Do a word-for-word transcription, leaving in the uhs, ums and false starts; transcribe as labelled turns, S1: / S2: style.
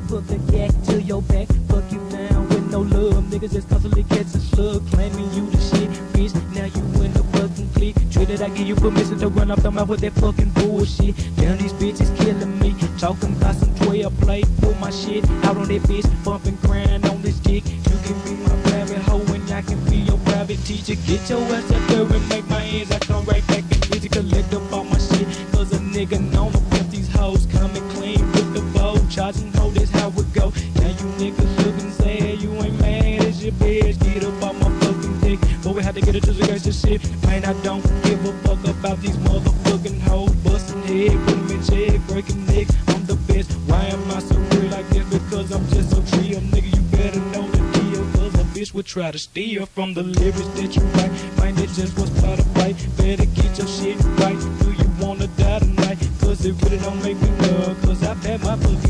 S1: put the yak to your back. Fuck you down with no love. Niggas just constantly catching slug, claiming you the shit, bitch. Now you in the fucking clique. Treated, I give you permission to run off the mouth with that fucking bullshit. Damn, these bitches killing me. Talking about some twelve play. Pull my shit out on that bitch, bumping grind on this dick. You can be my private hoe and I can be your private teacher. Get your ass up there and make my ends. I come right back and get you collect up all my shit. Cause a nigga know to pimp these hoes coming clean with the bow. Charging hoe, that's how it go. Now you niggas looking sad, you ain't mad as your bitch. Get up on my fucking dick, but we had to get it to the gangsta shit. Man, I don't give a fuck about these motherfucking hoes. Busting head, put them in check, breaking neck. I'm the best. Why am I so real like this? Because I'm just so real, nigga. You better know the deal. Cause a bitch would try to steal from the lyrics that you write. Man, it just was part of fight. Better get your shit right. Do you wanna die tonight? Cause it really don't make me love. Cause I've had my fucking